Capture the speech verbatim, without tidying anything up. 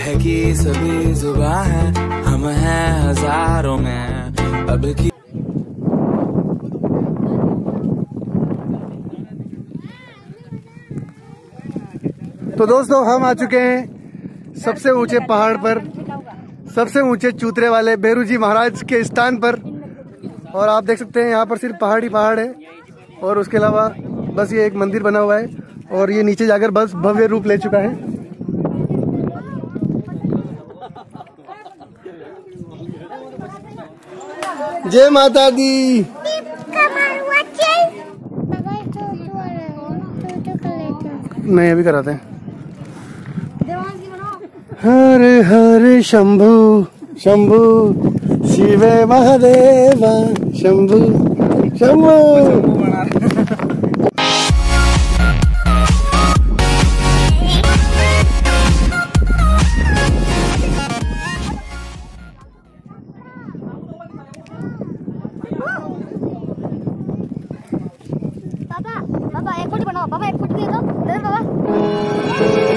है कि सभी जुबां है, हम हैं हजारों में अब की। तो दोस्तों हम आ चुके हैं सबसे ऊंचे पहाड़ पर, सबसे ऊंचे चूतरे वाले बेरू जी महाराज के स्थान पर। और आप देख सकते हैं यहाँ पर सिर्फ पहाड़ ही पहाड़ है और उसके अलावा बस ये एक मंदिर बना हुआ है और ये नीचे जाकर बस भव्य रूप ले चुका है। जय माता दी। नहीं अभी कराते हैं। हरे हरे शंभु शंभु शिवे महादेवा शंभु शंभु। पापा पापा एक फुट बनाओ, पापा एक फुट दे दो, दे दो पापा।